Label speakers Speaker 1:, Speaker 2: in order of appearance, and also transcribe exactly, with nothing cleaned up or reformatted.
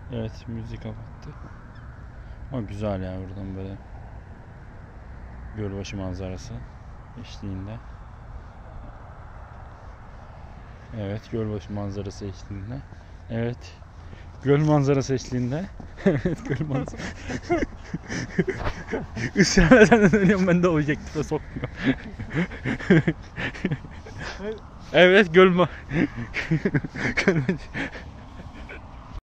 Speaker 1: Evet, müzik kapattı. Ama güzel ya, buradan böyle gölbaşı manzarası eşliğinde. Evet, gölbaşı manzarası eşliğinde. Evet. Göl manzarası eşliğinde. Evet, göl manzarası. Israr eden dönüyorum, ben de objektife sokmuyorum. Evet, göl ma...